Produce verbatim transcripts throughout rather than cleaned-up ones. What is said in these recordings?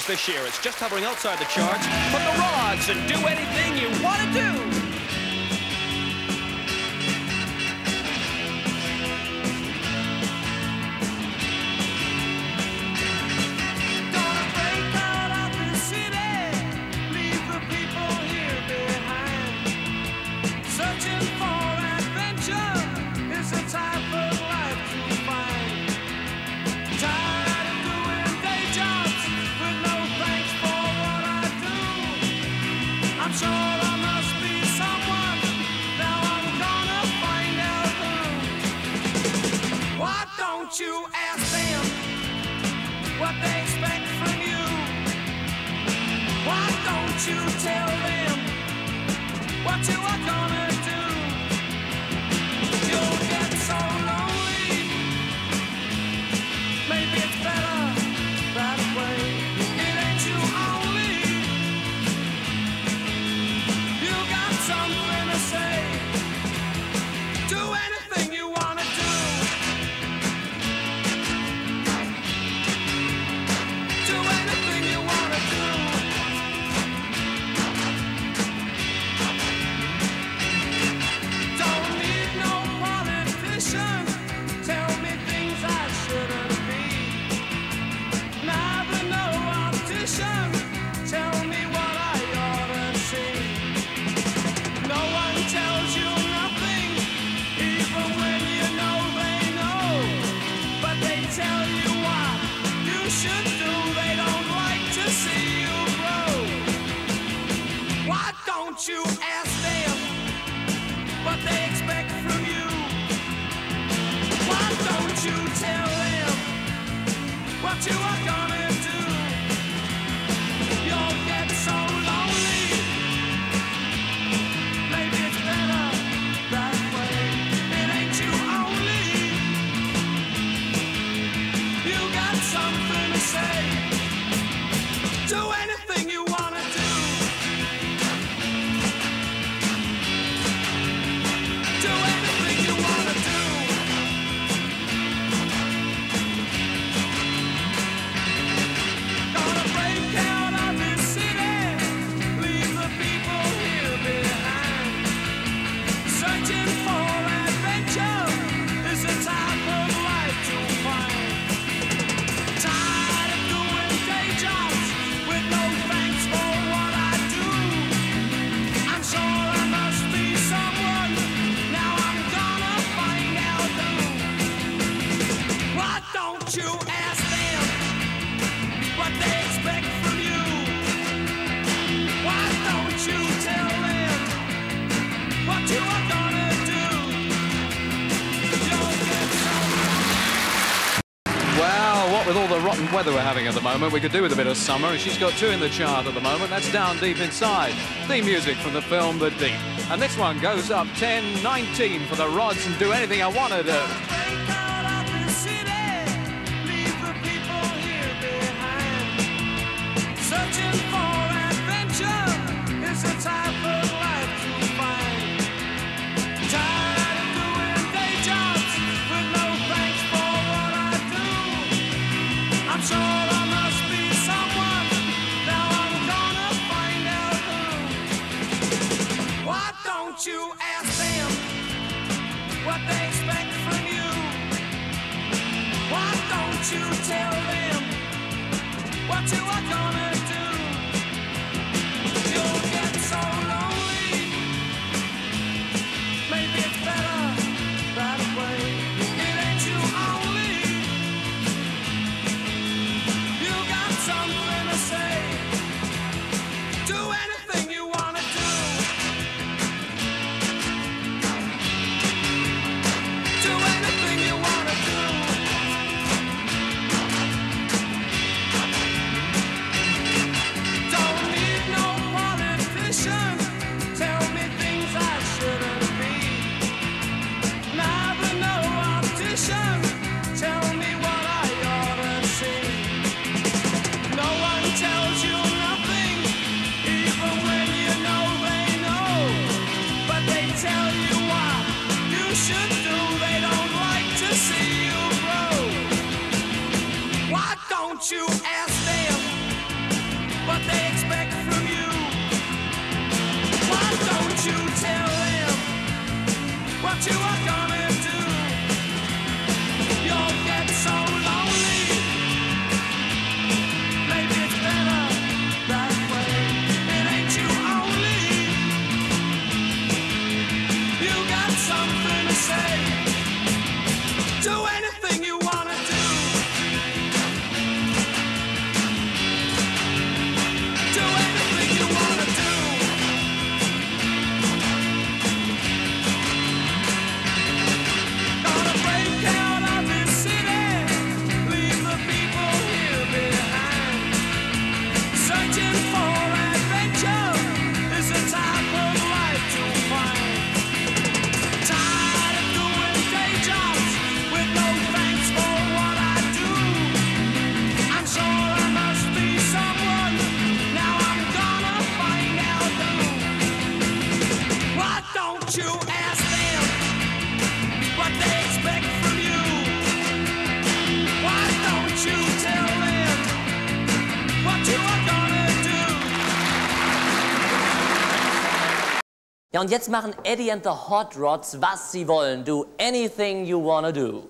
songs this year. It's just hovering outside the charts. Put the rods and do anything you want to do. Don't you ask them what they expect from you? Why don't you tell them what you are gonna do? You'll get so lonely. Maybe it's better that way. It ain't you only. You got something to say. Do anything you wanna do. Don't you ask them what they expect from you? Why don't you tell them what you are gonna do? You'll get so lonely. Maybe it's better that way. It ain't you only. You got something to say. Do anything you wanna do. Don't you ask them what they expect from you? Why don't you tell them what you are gonna do? You'll get so Well, what with all the rotten weather we're having at the moment, we could do with a bit of summer, and she's got two in the chart at the moment. That's Down Deep Inside, theme music from the film The Deep. And this one goes up ten nineteen for the rods and Do Anything I Want to Do. Don't you ask them what they expect from you? Why don't you tell them what you are gonna do? You'll get so lonely. Maybe it's better that way. It ain't you only. You got something to say. Do anything you wanna do. Don't you ask them Ja, und jetzt machen Eddie and the Hot Rods, was sie wollen. Do anything you wanna do.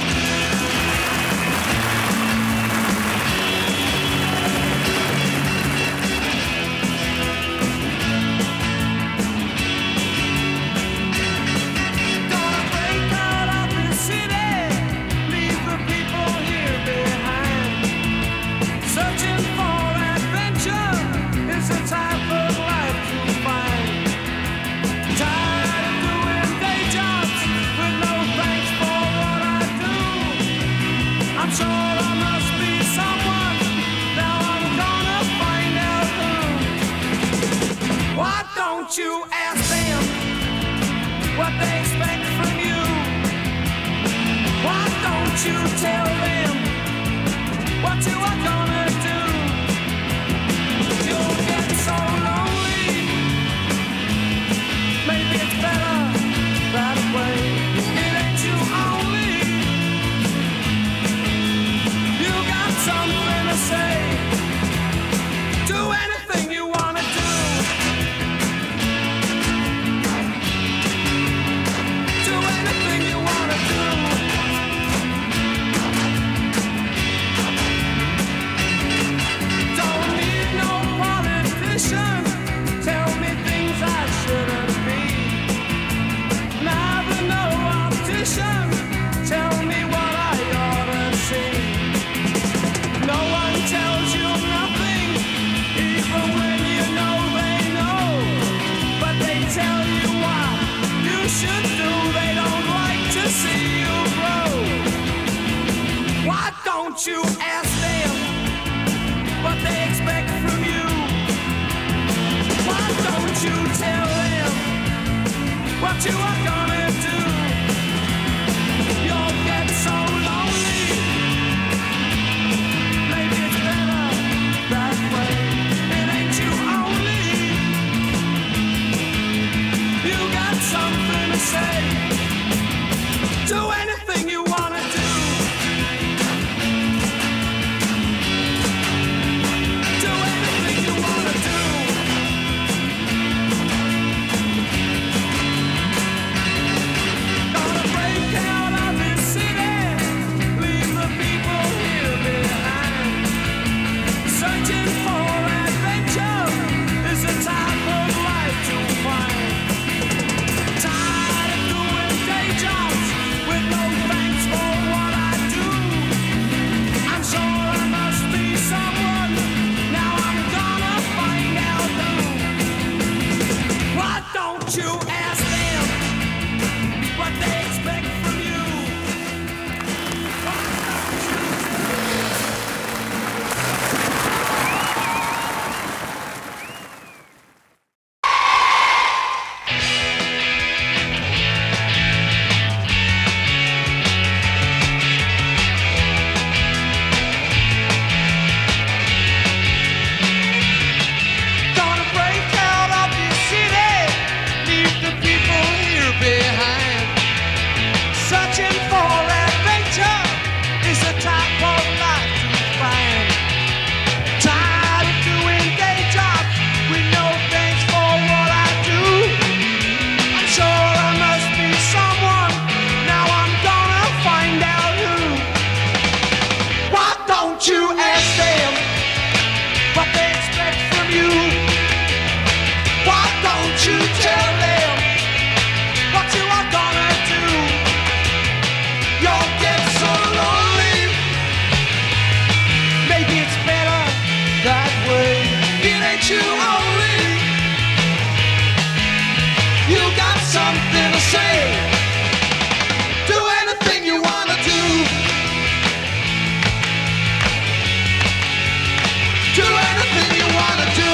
Don't you ask them what they expect from you? Why don't you tell them what you are gonna do? You'll get so lonely. Maybe it's better that way. It ain't you only. You got something to say. Do anything you wanna do. Don't you ask them what they expect from you? Why don't you tell them what you are gonna do? You'll get so lonely. Maybe it's better that way. It ain't you only. You got something to say. Do anything you wanna do. You only. You got something to say. Do anything you wanna do. Do anything you wanna do.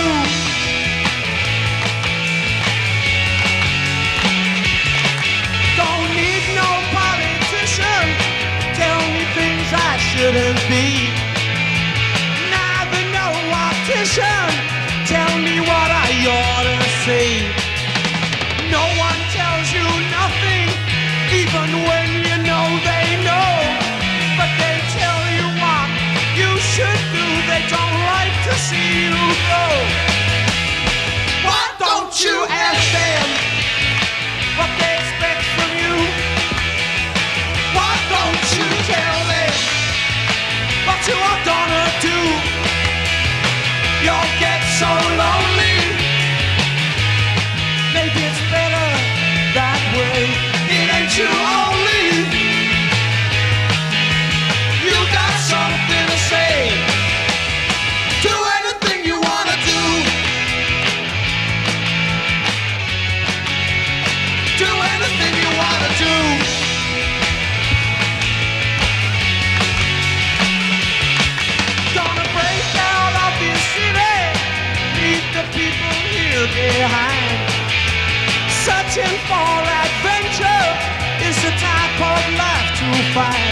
Don't need no politician. Tell me things I shouldn't be. Neither no optician. Tell me what I ought to say. No one tells you nothing, even when you know they know. But they tell you what you should do. They don't like to see you go. Why don't you ask them you'll get so lonely. Maybe it's better that way. It ain't you only. You got something to say. Do anything you wanna do. Do anything you wanna do. Gonna break down off this city, leave the people here behind. Searching for adventure is the type of life to find.